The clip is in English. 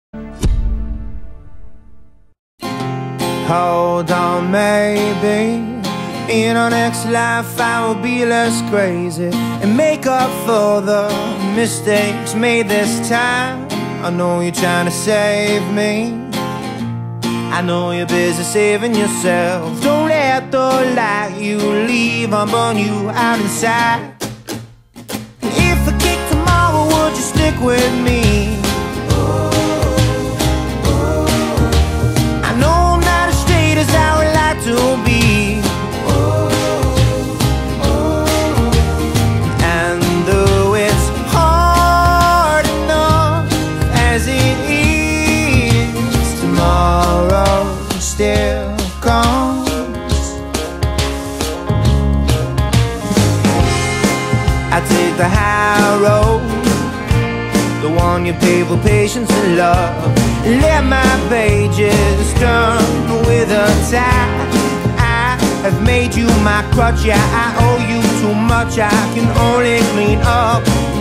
Hold on, maybe in our next life I will be less crazy and make up for the mistakes made this time. I know you're trying to save me, I know you're busy saving yourself. Don't let the light you leave and burn you out inside. If I kick tomorrow, would you stick with me? I know I'm not as straight as I would like to be, and though it's hard enough as it is, tomorrow still comes. I take the high road, the one you pave with patience and love. Let my pages turn with a tide. I have made you my crutch, yeah, I owe you too much. I can only clean up